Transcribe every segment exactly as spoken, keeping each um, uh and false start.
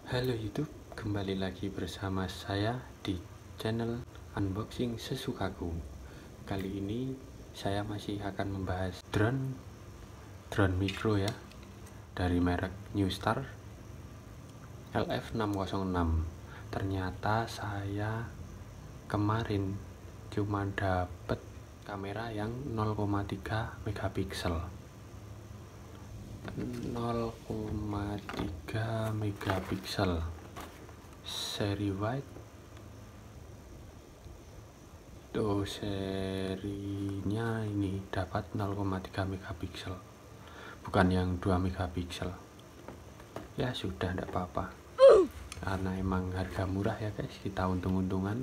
Halo YouTube, kembali lagi bersama saya di channel Unboxing Sesukaku. Kali ini saya masih akan membahas drone drone mikro ya, dari merek Newstar L F enam nol enam. Ternyata saya kemarin cuma dapet kamera yang nol koma tiga megapiksel. nol koma tiga megapiksel seri wide. Oh, serinya ini dapat nol koma tiga megapiksel, bukan yang dua megapiksel. Ya sudah, tidak apa-apa, karena emang harga murah ya guys, kita untung-untungan.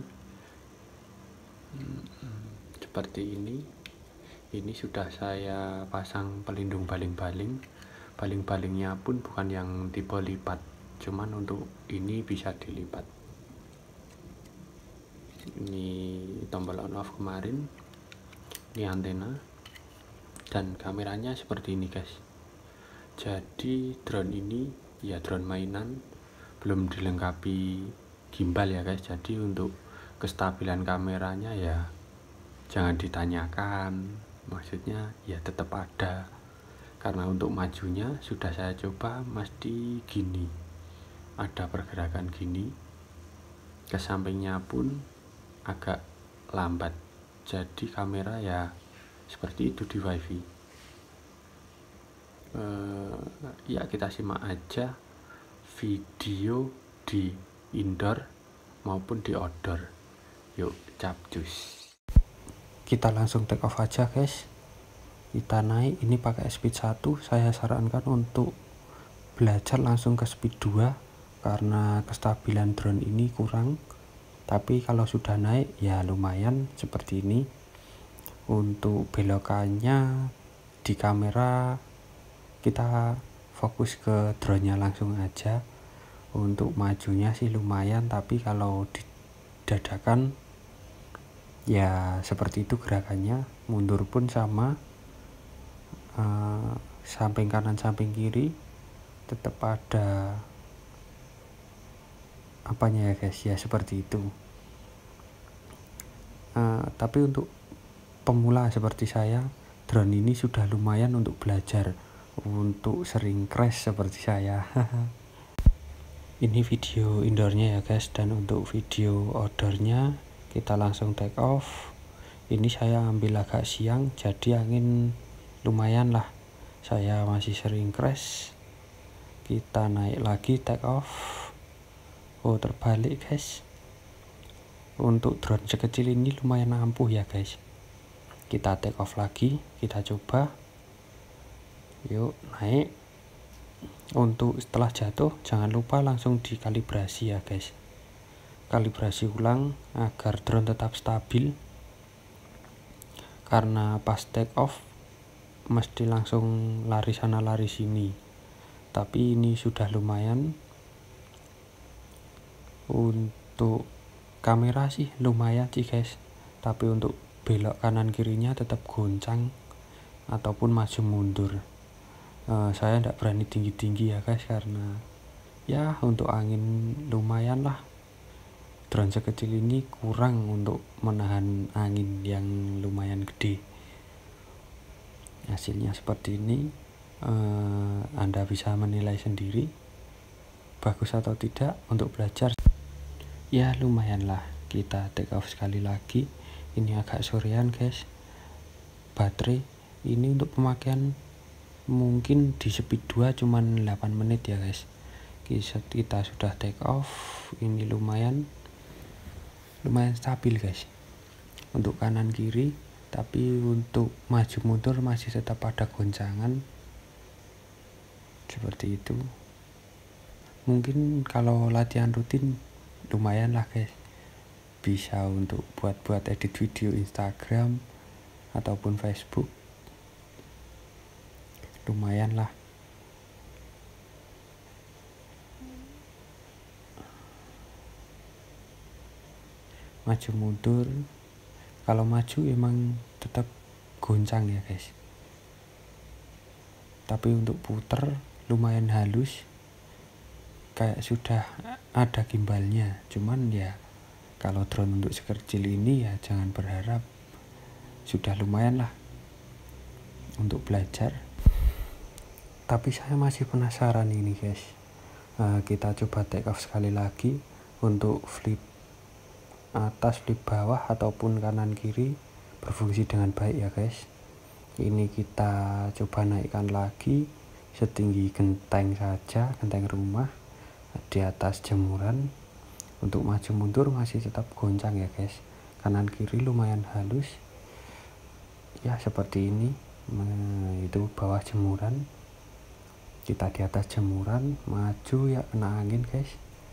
hmm, seperti ini ini sudah saya pasang pelindung baling-baling. Baling-balingnya pun bukan yang tipe lipat, cuman untuk ini bisa dilipat. Ini tombol on off kemarin, ini antena, dan kameranya seperti ini guys. Jadi drone ini ya drone mainan, belum dilengkapi gimbal ya guys. Jadi untuk kestabilan kameranya ya jangan ditanyakan, maksudnya ya tetap ada, karena untuk majunya sudah saya coba mesti gini, ada pergerakan gini, ke sampingnya pun agak lambat. Jadi kamera ya seperti itu di wifi. Uh, ya kita simak aja video di indoor maupun di outdoor. Yuk capcus, kita langsung take off aja guys. Kita naik, ini pakai speed satu. Saya sarankan untuk belajar langsung ke speed dua karena kestabilan drone ini kurang. Tapi kalau sudah naik ya lumayan seperti ini. Untuk belokannya di kamera kita fokus ke drone-nya langsung aja. Untuk majunya sih lumayan, tapi kalau didadakan ya seperti itu gerakannya. Mundur pun sama, uh, samping kanan samping kiri tetap ada apanya ya guys, ya seperti itu. Uh, tapi untuk pemula seperti saya, drone ini sudah lumayan untuk belajar, untuk sering crash seperti saya. Ini video indoornya ya guys, dan untuk video outdoornya kita langsung take off. Ini saya ambil agak siang, jadi angin lumayan lah, saya masih sering crash. Kita naik lagi, take off. Oh, terbalik guys. Untuk drone sekecil ini lumayan ampuh ya guys. Kita take off lagi, kita coba. Yuk naik. Untuk setelah jatuh jangan lupa langsung dikalibrasi ya guys. Kalibrasi ulang agar drone tetap stabil, karena pas take off mesti langsung lari sana lari sini. Tapi ini sudah lumayan. Untuk kamera sih lumayan sih guys, tapi untuk belok kanan kirinya tetap goncang ataupun maju mundur. Uh, saya tidak berani tinggi-tinggi ya guys, karena ya untuk angin lumayan lah. Drone sekecil ini kurang untuk menahan angin yang lumayan gede. Hasilnya seperti ini. Uh, Anda bisa menilai sendiri bagus atau tidak untuk belajar. Ya lumayan lah. Kita take off sekali lagi. Ini agak sorean guys. Baterai ini untuk pemakaian mungkin di speed dua cuman delapan menit ya guys. Kita sudah take off. Ini lumayan lumayan stabil guys untuk kanan kiri, tapi untuk maju mundur masih tetap ada goncangan seperti itu. Mungkin kalau latihan rutin lumayan lah guys, bisa untuk buat-buat edit video Instagram ataupun Facebook, lumayan lah. Maju mundur, kalau maju emang tetap goncang ya guys, tapi untuk puter lumayan halus. kayak sudah ada gimbalnya. Cuman ya kalau drone untuk sekecil ini ya jangan berharap. Sudah lumayan lah untuk belajar. Tapi saya masih penasaran ini guys. Uh, kita coba take off sekali lagi untuk flip atas, flip bawah ataupun kanan kiri berfungsi dengan baik ya guys. Ini kita coba naikkan lagi setinggi genteng saja, genteng rumah di atas jemuran. Untuk maju mundur masih tetap goncang ya guys. Kanan kiri lumayan halus ya, seperti ini. Nah, itu bawah jemuran, kita di atas jemuran, maju ya kena angin guys.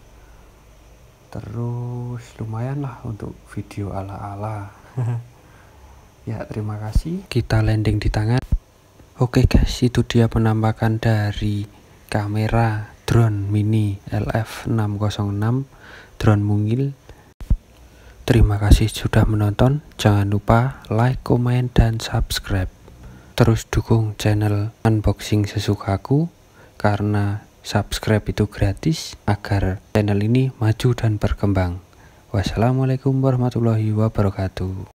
Terus lumayan lah untuk video ala-ala. Ya terima kasih. Kita landing di tangan. Oke guys, itu dia penampakan dari kamera drone mini L F enam nol enam drone mungil. Terima kasih sudah menonton. Jangan lupa like, komen, dan subscribe. Terus dukung channel unboxing sesukaku, karena subscribe itu gratis agar channel ini maju dan berkembang. Wassalamualaikum warahmatullahi wabarakatuh.